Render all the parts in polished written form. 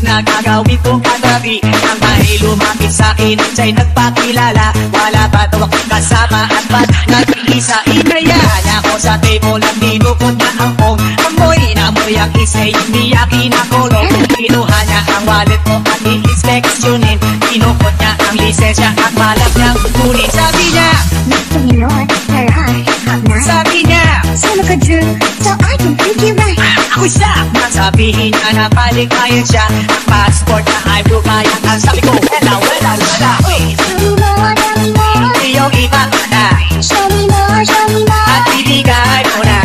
na gagawin kong kagabi. Ang may lumapit sa'kin siya'y nagpakilala. Wala pa daw akong kasama at ba't nag-iisa? Inaya niya ako sa table at dinukot na ang phone. Amoy na amoy ang isay, hindi niya kinakulong. Kinuha niya ang wallet ko at i-inspeksyonin. Dinukot niya ang lisensya at malap niyang kunin. Sabi niya, Panginoon, hot na. sabi niya, Solo ka, Drew, so I can treat you right. ako siya. Nang sabihin niya na paligayad siya, ang passport na ay bukayan. Ang sabi ko, wala, wala, wala. Uy, Show me more, tell me more. iyong iba na Show me more, show me more. at ibigay mo na.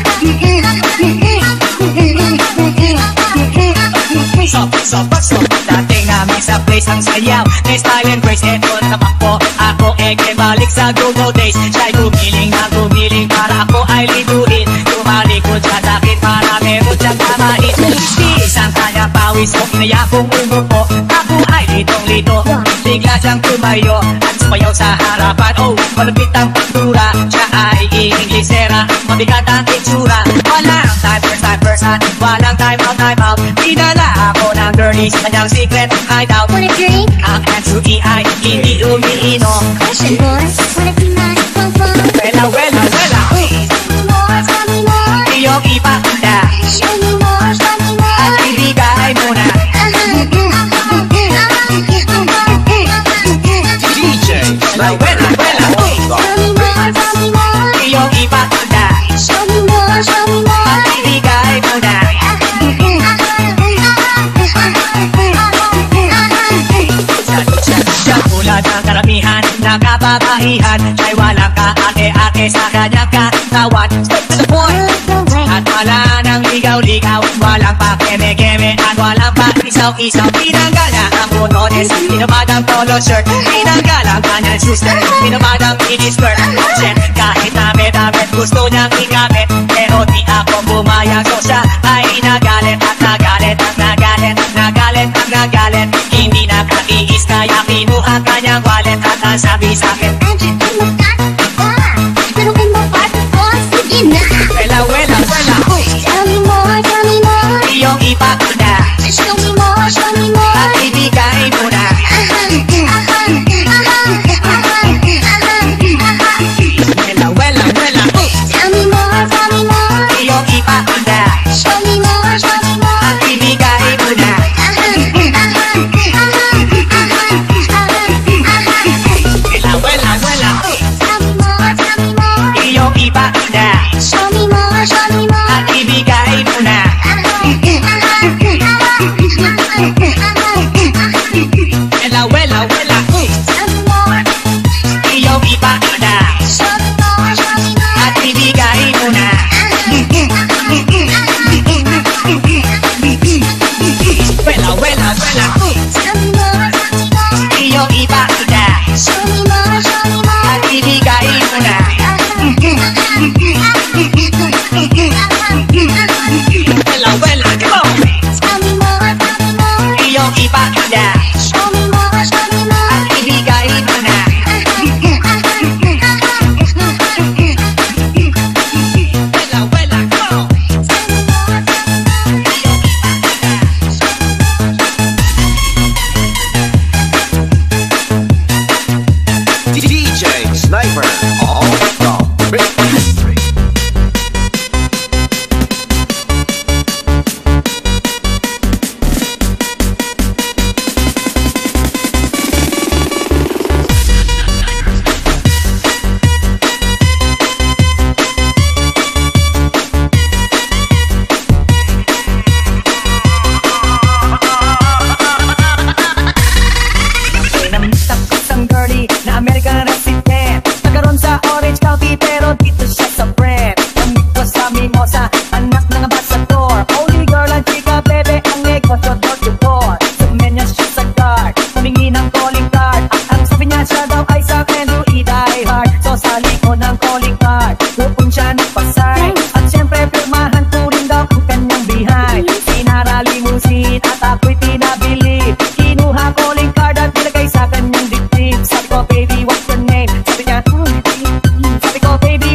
So, dating namin sa place ang sayaw. May style and grace, eto naman po. Ako balik sa Google days. Siya'y gumiling na gumiling para ako ay liduin. Tumalikod siya sakit para meron siyang tamain. Isang kanya pawis ko, inaya kong umupo. Ako ay litong-lito, bigla siyang tumayo at sumayaw sa harapan. Oh, malupit ang pagdura. Siya ay Inglesera, mabigat ang itsura. Walang time first, walang time out. Dinala ako ng girlies, kanyang secret hideout. Wanna drink? Ang answer ay hindi umiinom. Question, boy. Wanna be my phone? Wela, uy, Tell me more. iyong ipakita Show me more, show me more. at ibigay mo na. DJ Wela, uy, Tell me more, tell me more. iyong ipakita Show me more, show me more. at ibigay mo na. Siya tulad ng karamihan ng kababaihan, siya'y walang kaate-ate sa kanyang katawan. Straight to the point, at wala nang ligaw-ligaw. Walang pa-keme-keme at walang pa-isaw-isaw. Tinanggal na ang botones, pinabad ang polo shirt. Tinanggal ang kanyang shoes, pinabad ang mini-skirt. Check, kahit damit gusto niyang igamit, pero di ako bumayag. So siya ay nagalit at nagalit at nagalit at nagalit at nagalit. Hindi nakatiis kaya kinuha kanyang wallet at ang sabi sa'kin, wela, uy, Tell me more, tell me more. iyong ipakita Show me more, show me more. at ibigay mo na. Wela, uy, Tell me more, tell me more. iyong ipakita Show me more, show me more. at ibigay mo na. Wela, uy, Tell me more, tell me more. iyong ipakita Show me more, show me more. at ibigay mo na. Wela, uy, Tell me more, iyong ipakita show me more, show me more. at ibigay mo na. Wela, uy, Tell me more, tell me more. iyong ipakita Show me more, show me more. at ibigay mo na. Wela, come on. Tell me more, tell me more. Iyong ipakita Show me more, show me more. at ibigay mo na. Wela, come on. DJ Sniper, all the big history. Namistap ko isang girlie na American resident. Nagkaroon sa Orange County pero dito siya sa friend. Namit ko sa Mimosa, anak ng ambasador. Only girl ang chika, bebe, ang negosyo door to door. Sumenya siya sa guard, humingi ng calling card. Ang sabi niya siya daw ay sa akin, do it die hard. So sa likod ng calling card, doon siya nagpasay. At syempre pirmahan ko rin daw ang kanyang bihay. Sinaralimusin at ako'y pinabili. Kinuha calling card at nilagay sa kanyang dibdib. Sabi ko, baby, what's your name? Sabi niya, sabi ko, baby,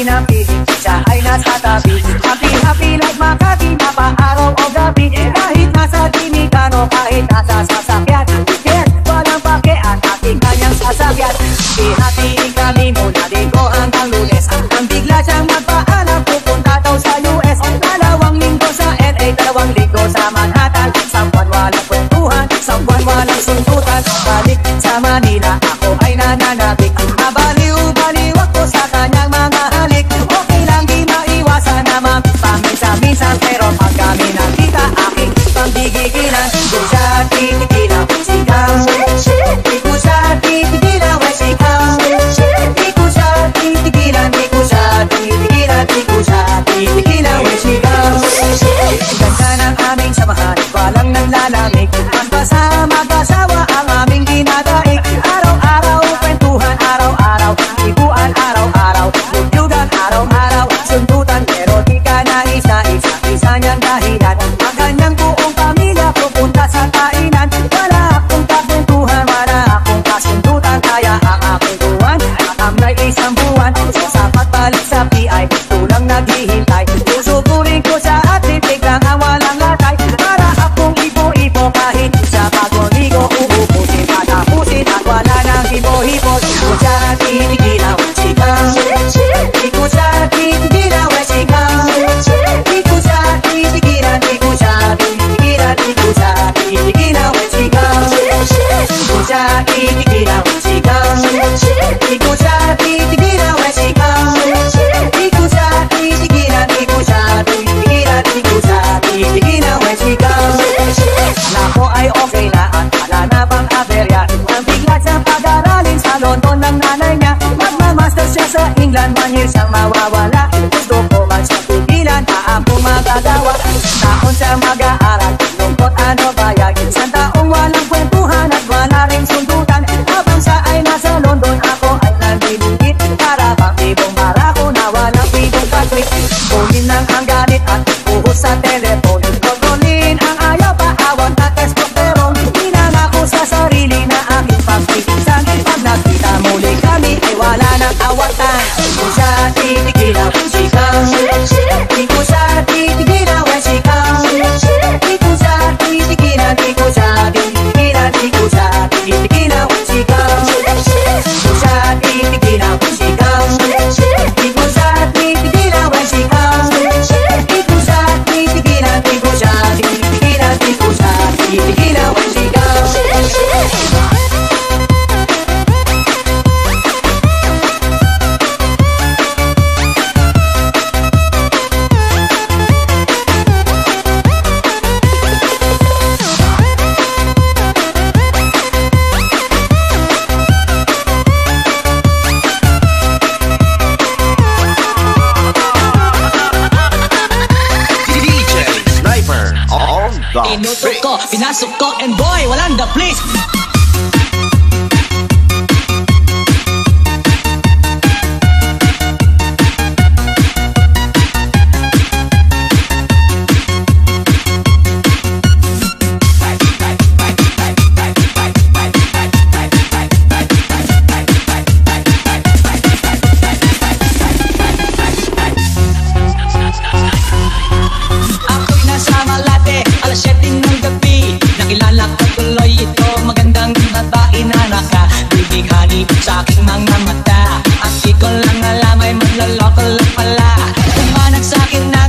akin ang piling, siya ay nasa tabi. Happy like Makati, mapa-araw o gabi. Kahit nasa Dominicano, kahit nasa sasakyan. Yes, walang pake ang ating kanyang sasakyan. Pihatiin kami mula Linggo hanggang Lunes. Ang bigla siyang magpaalam, pupunta daw sa US. 2 linggo sa LA, 2 linggo sa Manhattan. Sa buwan walang kwentuhan, sa buwan walang suntutan. Balik sa Manila, ako ay nananabik. Mabaliw-baliw ako sa kanyang mga halik. Okay lang di maiwasan naman paminsan-minsan, pero pag kami nakita aking pambigigilan, di siya titigilan, sigaw. Di ko siya titigilan, we sigaw. Di ko siya titigilan, di ko siya titigilan, di ko siya titigilan, we sigaw. Ganda ng aming samahan, walang naglalamig. Magpasa mag-asawa ang aming dinadaig. Araw-araw kwentuhan, araw-araw ibuan, araw-araw lugyugan, araw-araw sundutan. Pero di ka nais-nais, isa niyang dahilan. Ang kanyang buong pamilya pupunta sa kainan. Wala akong kakwentuhan, wala akong kasundutan. Kaya ang aking tuwan, matamlay 1 buwan. Sapat balik sa PI, tulang naghihintay. Susupurin ko siya at titig lang ang walang latay. Para akong ipo-ipo kahit sa pagoligo. Uubusin at tapusin at wala nang hipo-hipo. Di ko siya titigilan, sigaw. Di ko siya titigilan, we sigaw. Di ko siya titigilan, di ko siya titigilan, di ko siya titigilan, we sigaw. Di ko siya titigilan, we sigaw. Di ko siya titigilan, we sigaw. Di ko siya titigilan, di ko siya titigilan, di ko siya titigilan, we sigaw. Nako ay okay na at wala na pang aberya. Ang bigla siyang pag-aralin sa London ng nanay niya. Magmamaster siya sa England, 1 year siyang mawawala. Gusto ko man siya tigilan, akong magagawa. Taon siya mag-aaral, lungkot ano bayag. 1 taong walang kwentuhan at wala ring sundutan. Habang siya ay nasa London, ako ay nandilingit. Para bang ibong barako na walang ibong katwik. Kunin lang ang galit at buhos sa telepon. Kontrolin ang ayaw, paawat at testosterone. Pinangako sa sarili na aking pagpipisan. Pag nakita muli kami ay wala nang awatan. Di ko siya titigilan, sigaw. Di ko siya titigilan, we sigaw. Di ko siya titigilan, di ko siya titigilan, di ko siya titigilan, we sigaw. Di ko siya titigilan, we sigaw. Di ko siya titigilan, we sigaw. Di ko siya titigilan, di ko siya titigilan, di ko siya titigilan, we sigaw. DJ Sniper on the Inutok mix. ko, pinasok ko, and boy, walang the place. Ako'y nasa Malate, alas 7 ng gabi. Nakilala ko tuloy ito, magandang babae na nakabibighani sa aking mga mata. At di ko lang alam ay manloloko lang pala. Pumanag sa akin ng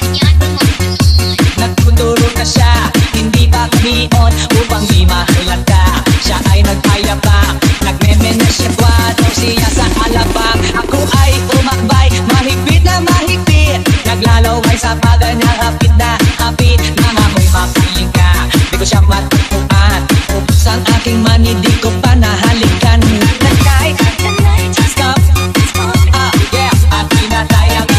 nagtuturo na siya, hindi pa kumion upang di mahalata. Siya ay nagpayabang, nagmemena siya kwadro siya sa alabang. Ako ay umakbay, mahigpit na mahigpit. Naglalaway sa paga niya, hapit na hapit. Nang ako'y makalinga, di ko siya matagpuan. Ubus ang aking mani, di ko pa nahalikan. Nagkay, stop, yeah. At pinatay ang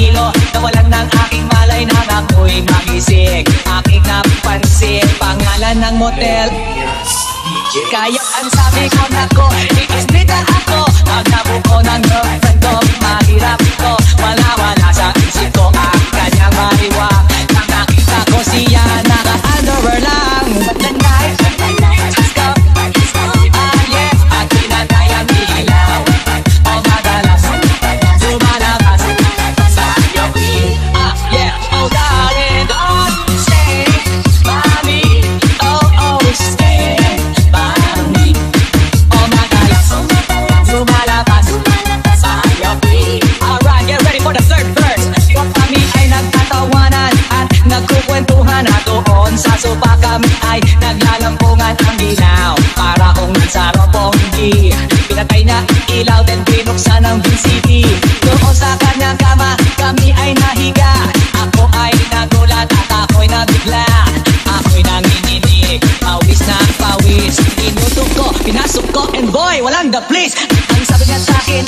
hilo, nawalan ng aking malay nang ako'y magising. Aking napansin, pangalan ng motel kaya ang sabi ko nako, iisbita ako. Pag nabuko ng girlfriend ko, mahirap ko. Wala sa isip ko ang kanyang mariwa. Nang nakita ko siya, naka-underwear lang. But the night has come, yeah. At pinatay ang ilaw. O madalas, lumalabas sa iyong yeah. Oh darling, don't stay by me. Oh, stay by me. Oh madalas, lumalabas sa iyong alright, get ready for the third verse. Yung kami ay nagtatawanan at nagkukwentuhan, at doon sa sopa kami ay naglalampungan ang ginaw. Para kung nasa robonggi, pinatay na ilaw, then binuksan ang VCD. Doon sa kanyang kama, kami ay nahiga. Ako ay nagulat at ako'y nabigla. Ako'y nanginginig, pawis na pawis. Inutok ko, pinasok ko, and boy, walang the please. Ang sabi niya sa'kin,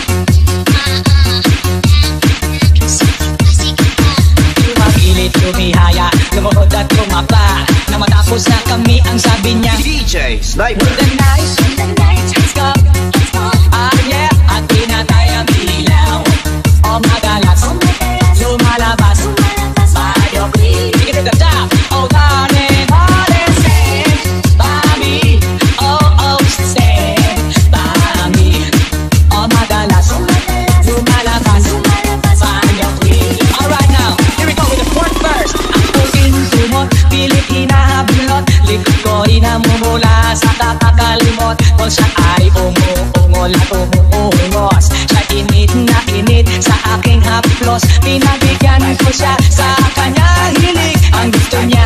tumakilit, tumihaya, lumuhod at tumapa. Na matapos na kami, ang sabi niya, DJ Sniper. the night has come, yeah. At pinatay ang ilaw. O madalas, lumalabas sa iyong take it to the top. Oh darling, stand by me. Oh, stand by me. O madalas, lumalabas sa iyong alright now, here we go with the fourth verse. Ako intumot, pilit hinahablot, likod ko inamumula sa kakakalimot. Kung siya ay umuungol at umuungos, siya init na init sa aking haplos. Pinabigyan ko siya sa kanya hilig. Ang gusto niya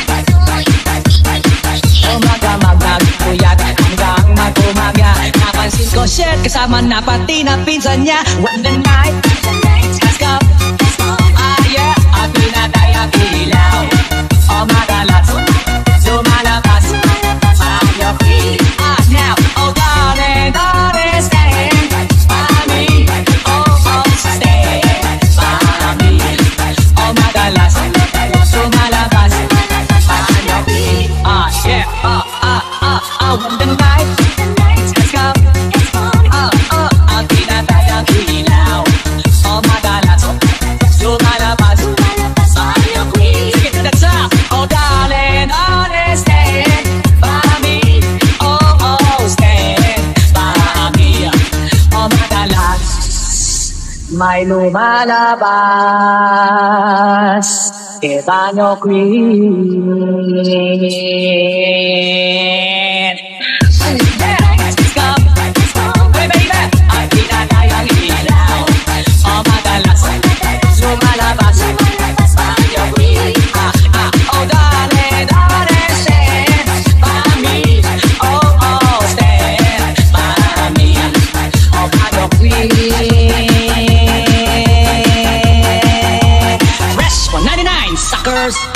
umaga magpuyat hanggang mag-umaga. Napansin ko shit kasama na pati na pinsan niya. When the night has come, yeah. At pinatay ang ilaw. O madalas, lumalabas sa iyong now, oh darling, stand by me. Oh, stand by me. O madalas, lumalabas sa iyong yeah. When the night has come, at pinatay ang ilaw. O madalas, lumalabas sa iyong take it to the top. Oh darling, stand by me. Oh, stand by me. O madalas, may lumalabas. Ebanyo Queen. Hey baby, ay pinatay ang ilaw. O madalas, lumalabas sa iyong oh darling, stand by me. Oh, stand by me. O Ebanyo Queen. Fresh 199, suckers.